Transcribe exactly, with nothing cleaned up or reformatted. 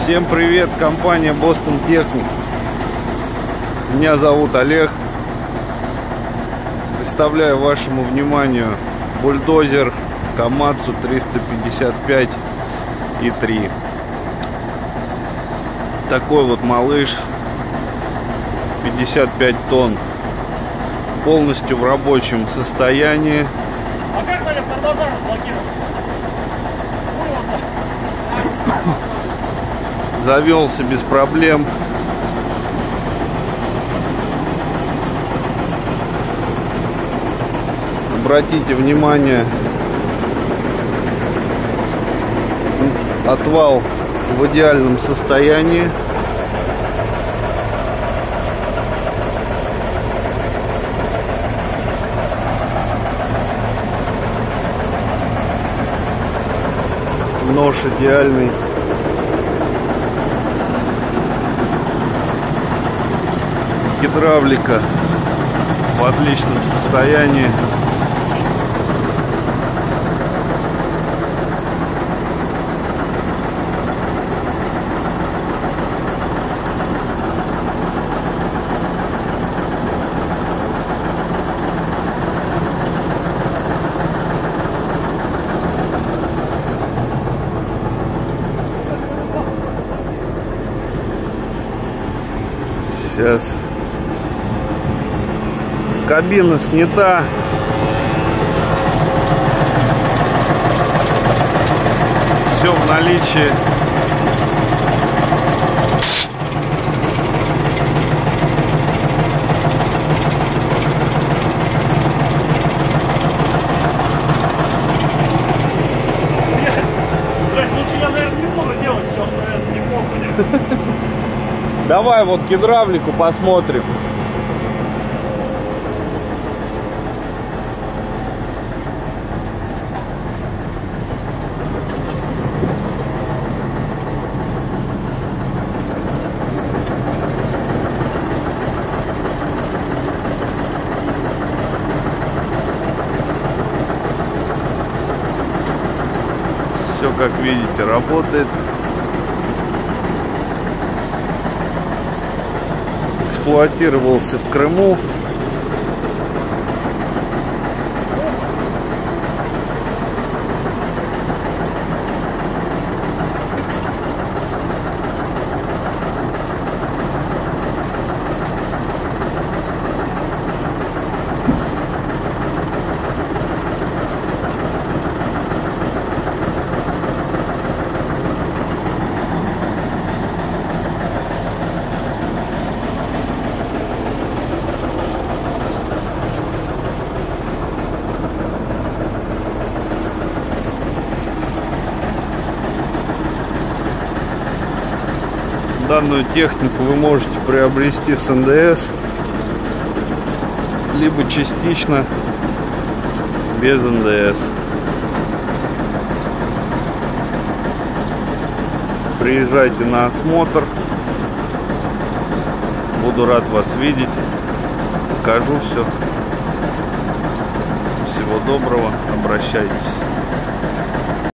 Всем привет, компания Boston Technic. Меня зовут Олег. Представляю вашему вниманию бульдозер Komatsu триста пятьдесят пять и три. Такой вот малыш, пятьдесят пять тонн, полностью в рабочем состоянии. А как надо тормоза разблокировать? Завелся без проблем. Обратите внимание, отвал в идеальном состоянии. Нож идеальный. Гидравлика в отличном состоянии. Сейчас. Кабина снята. Все в наличии. Лучше я, наверное, не буду делать все, что это не похуй. Давай вот гидравлику посмотрим. Все, как видите, работает. Эксплуатировался в Крыму. Данную технику вы можете приобрести с эн дэ эс, либо частично без эн дэ эс. Приезжайте на осмотр. Буду рад вас видеть. Покажу все. Всего доброго. Обращайтесь.